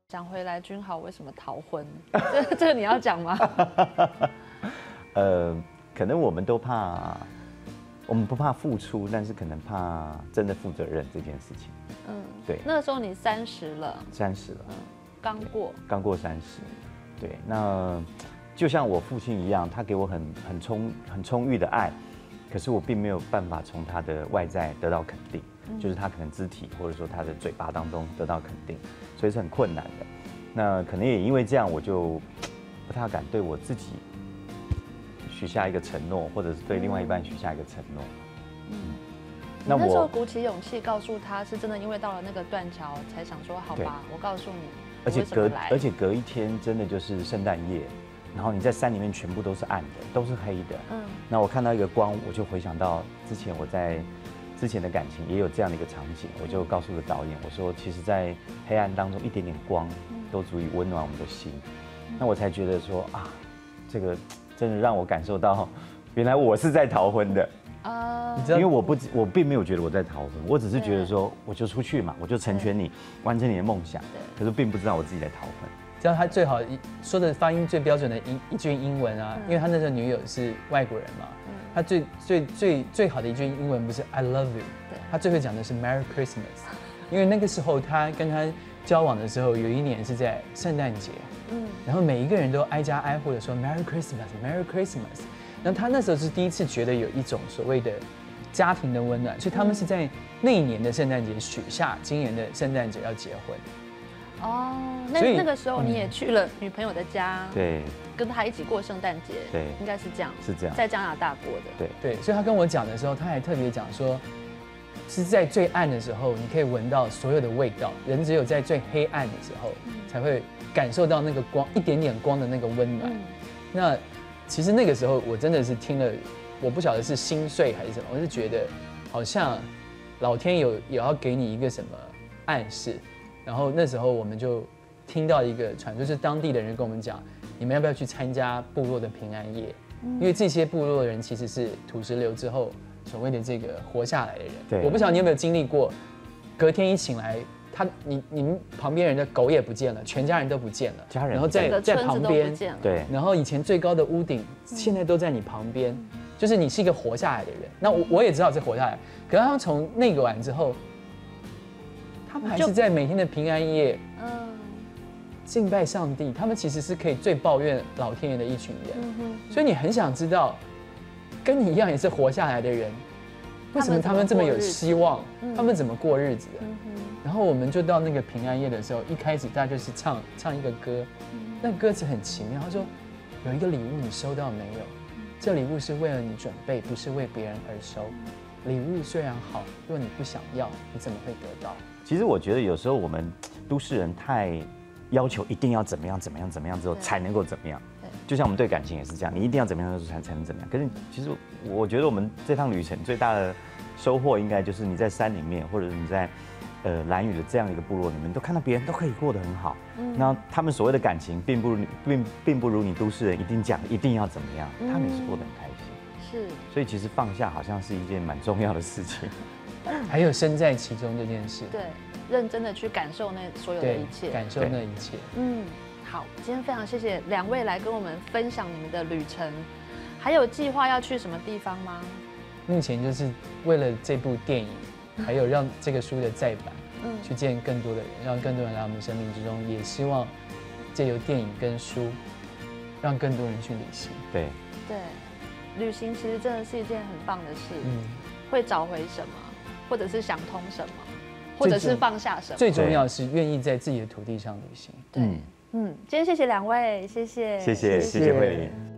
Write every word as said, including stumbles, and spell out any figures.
讲回来，君豪为什么逃婚？这这个你要讲吗？ 呃，可能我们都怕，我们不怕付出，但是可能怕真的负责任这件事情。 嗯， 对。 那个时候你三十了， 三十了， 嗯，刚过， 刚过三十。对，那就像我父亲一样，他给我很很充很充裕的爱，可是我并没有办法从他的外在得到肯定。就是他可能肢体或者说他的嘴巴当中得到肯定，所以是很困难的。那可能也因为这样，我就不太敢对我自己许下一个承诺，或者是对另外一半许下一个承诺。 嗯，那我那时候鼓起勇气告诉他，是真的因为到了那个断桥，才想说好吧，我告诉你， 而且隔而且隔一天真的就是圣诞夜，然后你在山里面全部都是暗的，都是黑的。嗯，那我看到一个光，我就回想到之前我在。之前的感情也有这样的一个场景，我就告诉了导演，我说，其实，在黑暗当中，一点点光都足以温暖我们的心。那我才觉得说啊，这个真的让我感受到，原来我是在逃婚的啊！因为我不，我并没有觉得我在逃婚，我只是觉得说，我就出去嘛，我就成全你，完成你的梦想。可是并不知道我自己在逃婚。 知道他最好说的发音最标准的一一句英文啊，因为他那时候女友是外国人嘛。他最最最最好的一句英文不是 I love you， 他最会讲的是 Merry Christmas， 因为那个时候他跟他交往的时候，有一年是在圣诞节，嗯，然后每一个人都挨家挨户的说 Merry Christmas，Merry Christmas， 然后他那时候是第一次觉得有一种所谓的家庭的温暖，所以他们是在那一年的圣诞节许下今年的圣诞节要结婚。 哦，那那个时候你也去了女朋友的家， 对。 跟他一起过圣诞节， 对， 应该是这样， 是这样， 在加拿大过的， 对对，所以他跟我讲的时候，他还特别讲说，是在最暗的时候，你可以闻到所有的味道，人只有在最黑暗的时候，才会感受到那个光，一点点光的那个温暖。嗯、那其实那个时候，我真的是听了，我不晓得是心碎还是什么，我是觉得好像老天有也要给你一个什么暗示，然后那时候我们就听到一个传说，就是当地的人跟我们讲。你们要不要去参加部落的平安夜？因为这些部落的人其实是土石流之后所谓的这个活下来的人。对，我不晓得你有没有经历过，隔天一醒来，他你你们旁边人的狗也不见了，全家人都不见了， 家人， 然后在在旁边， 对， 然后以前最高的屋顶现在都在你旁边，就是你是一个活下来的人。那我我也知道是活下来，可是他们从那个晚之后，他们还是在每天的平安夜，嗯。敬拜上帝，他们其实是可以最抱怨老天爷的一群人，嗯、所以你很想知道，跟你一样也是活下来的人，为什么他们这么有希望？他们怎么过日子的？嗯、然后我们就到那个平安夜的时候，一开始大家就是唱唱一个歌，嗯、那歌词很奇妙，他说有一个礼物你收到没有？这礼物是为了你准备，不是为别人而收。礼物虽然好，如果你不想要，你怎么会得到？ 其实我觉得有时候我们都市人太。要求一定要怎么样怎么样怎么样之后才能够怎么样，就像我们对感情也是这样，你一定要怎么样才才能怎么样。可是其实我觉得我们这趟旅程最大的收获，应该就是你在山里面，或者是你在呃兰屿的这样一个部落里面，都看到别人都可以过得很好。嗯，那他们所谓的感情，并不并并不如你都市人一定讲一定要怎么样，他们也是过得很开心。是，所以其实放下好像是一件蛮重要的事情。 还有身在其中这件事。 对。认真的去感受那所有的一切， 感受那一切。 嗯，好，今天非常谢谢两位来跟我们分享你们的旅程，还有计划要去什么地方吗？ 目前就是为了这部电影，还有让这个书的再版，嗯，去见更多的人，让更多人来我们生命之中，也希望借由电影跟书，让更多人去旅行。 对， 对，旅行其实真的是一件很棒的事，嗯，会找回什么，或者是想通什么。或者是放下什么， 最重要是愿意在自己的土地上旅行。 对，嗯，今天谢谢两位，谢谢， 谢谢，谢谢慧玲。